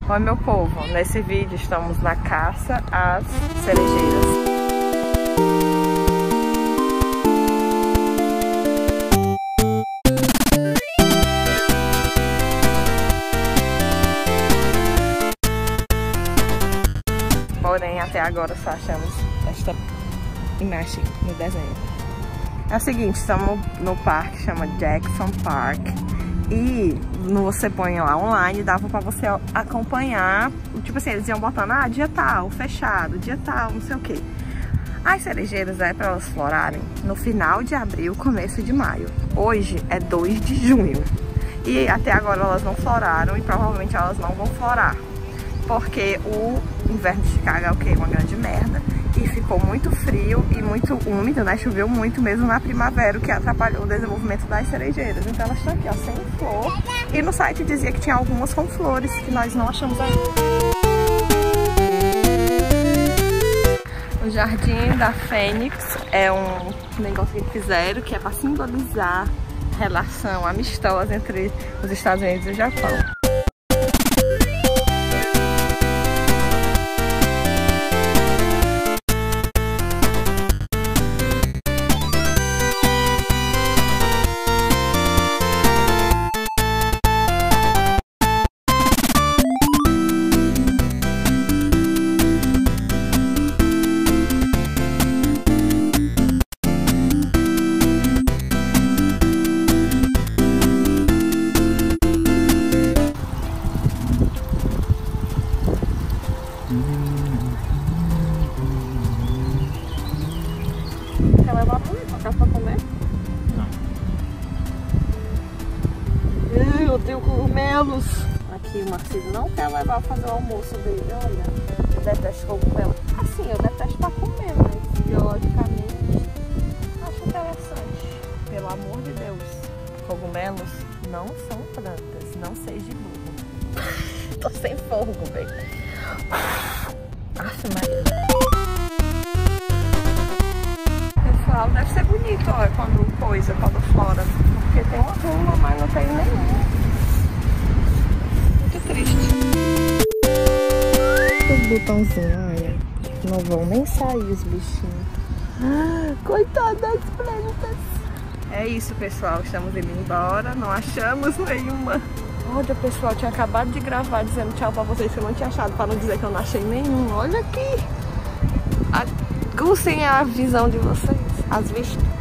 Oi, meu povo, nesse vídeo estamos na caça às cerejeiras. Porém, até agora só achamos esta imagem no desenho. É o seguinte, estamos no parque, chama Jackson Park. E você põe lá online, dava pra você acompanhar. Tipo assim, eles iam botando, dia tal, fechado, dia tal, não sei o que. As cerejeiras é pra elas florarem no final de abril, começo de maio. Hoje é 2 de junho. E até agora elas não floraram e provavelmente elas não vão florar. Porque o inverno de Chicago é o quê? Uma grande merda. E ficou muito frio e muito úmido, né? Choveu muito mesmo na primavera, o que atrapalhou o desenvolvimento das cerejeiras. Então elas estão aqui, ó, sem flor. E no site dizia que tinha algumas com flores, que nós não achamos ainda. O Jardim da Fênix é um negócio que fizeram, que é para simbolizar a relação amistosa entre os Estados Unidos e o Japão. Quer levar pra comer? Não. Eu tenho cogumelos. Aqui o Marcelo não quer levar pra fazer o almoço dele. Olha, eu detesto cogumelo. Assim, eu detesto pra comer, mas biologicamente acho interessante. Pelo amor de Deus, cogumelos não são plantas, não seja burro. Tô sem fogo, velho. Aff, Maria. Pessoal, deve ser bonito, ó, quando flora. Porque tem uma ruma, mas não tem nenhuma. Muito triste. Os botãozinhos, olha. Não vão nem sair os bichinhos. Coitadas das plantas. É isso, pessoal. Estamos indo embora. Não achamos nenhuma. Olha, pessoal, tinha acabado de gravar dizendo tchau pra vocês que eu não tinha achado, pra não dizer que eu não achei nenhum. Olha aqui. Aguçem a visão de vocês, as vistas.